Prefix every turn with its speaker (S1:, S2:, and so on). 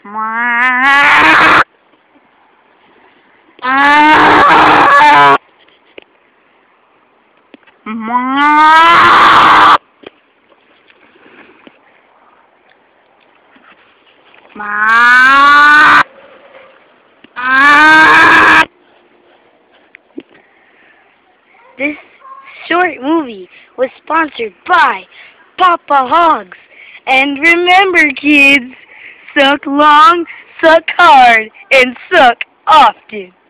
S1: This short movie was sponsored by Papa Hogs. And remember, kids, suck long, suck hard, and suck often.